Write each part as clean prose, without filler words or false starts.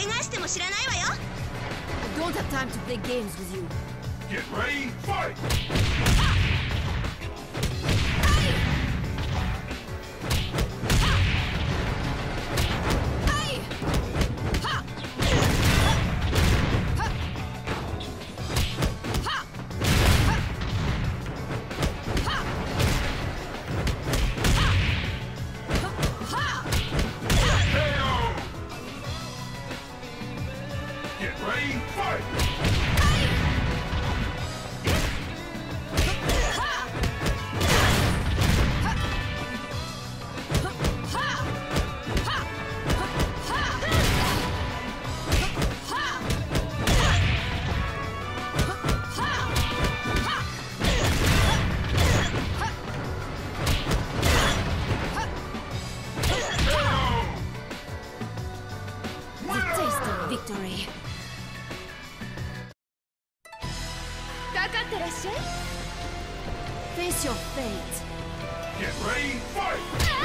don't have time to play games with you. Get ready, fight! Victory. Face your fate. Get ready, fight!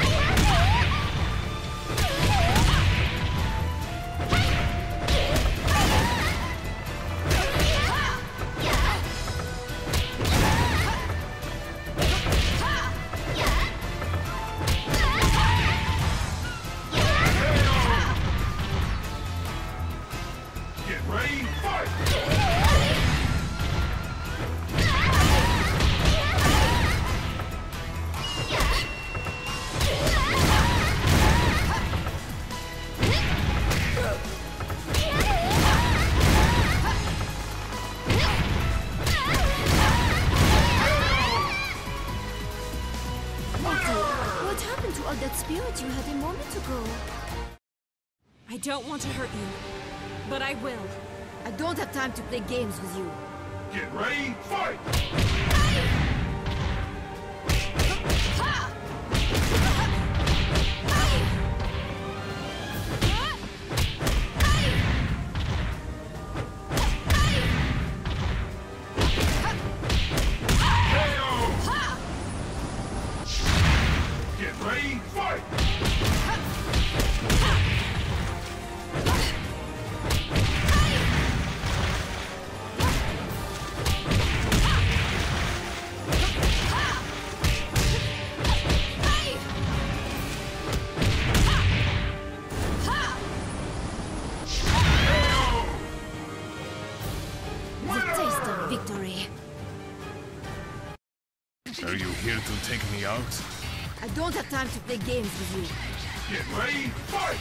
That spirit you had a moment ago. I don't want to hurt you, but I will. I don't have time to play games with you. Get ready, fight! Victory. Are you here to take me out? I don't have time to play games with you. Get ready, fight!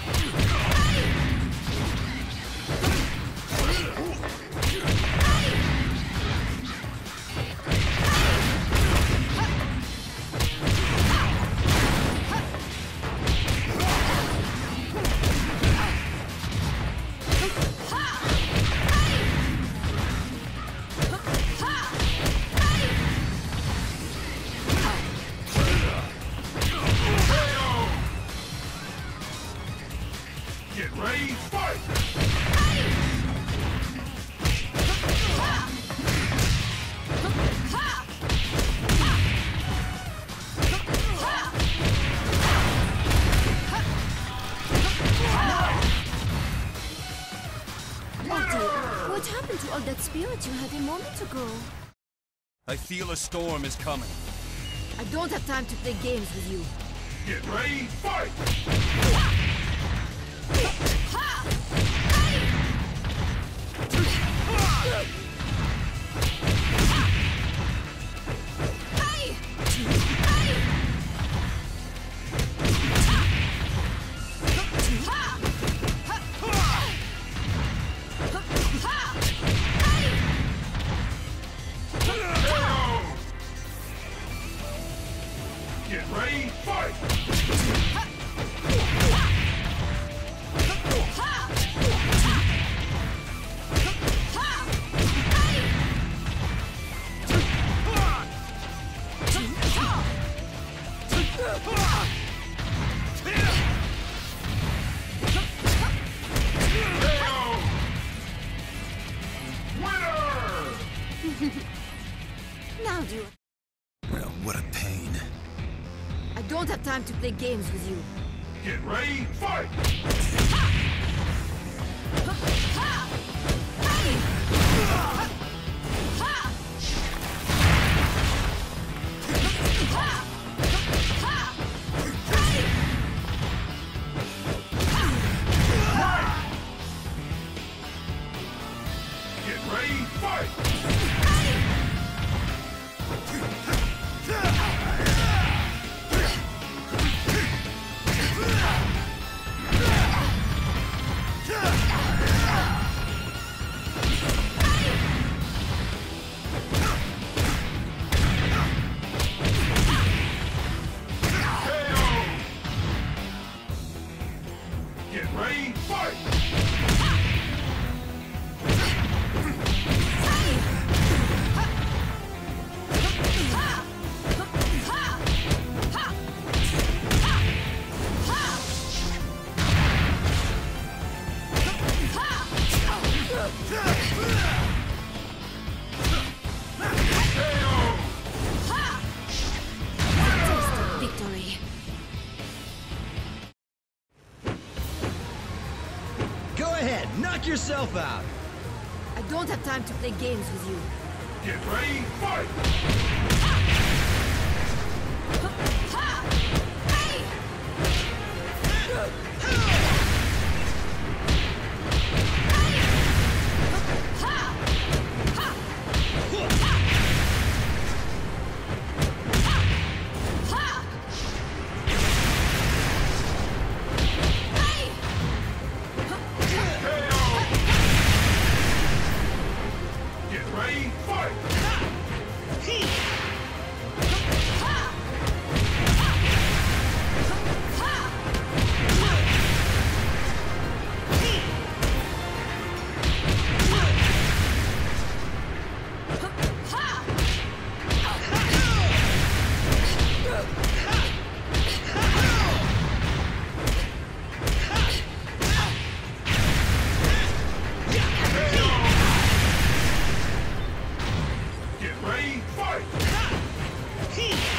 Get ready, fight! What happened to all that spirit you had a moment ago? I feel a storm is coming. I don't have time to play games with you. Get ready, fight! Get ready, fight! Now do it. Well, what a pain. I don't have time to play games with you. Get ready, fight! ready, fight! Get ready, fight! Victory. Go ahead, knock yourself out. I don't have time to play games with you. Get ready, fight! Get ready, fight! Get ready, fight!